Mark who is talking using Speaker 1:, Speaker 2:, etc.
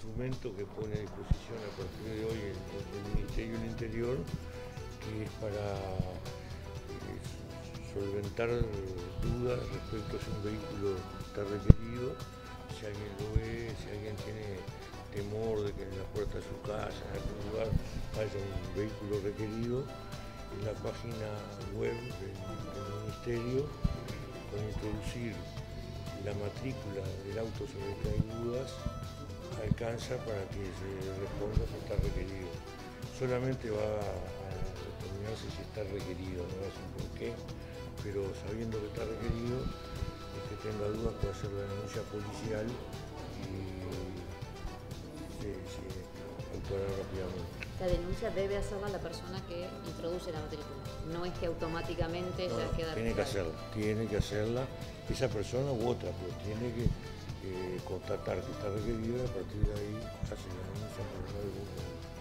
Speaker 1: instrumento que pone a disposición a partir de hoy el Ministerio del Interior, que es para solventar dudas respecto a si un vehículo está requerido, si alguien lo ve, si alguien tiene temor de que en la puerta de su casa, en algún lugar, haya un vehículo requerido. En la página web del Ministerio, con introducir la matrícula del auto sobre el que hay dudas, alcanza para que se responda si está requerido. Solamente va a determinarse si está requerido, no va a decir por qué, pero sabiendo que está requerido, el que tenga dudas puede hacer la denuncia policial y se actuará rápidamente.
Speaker 2: La denuncia debe hacerla la persona que introduce la matrícula. No es que automáticamente ya queda...
Speaker 1: Tiene que hacerla esa persona u otra, pero tiene que constatar que está requerido y a partir de ahí hace la denuncia por el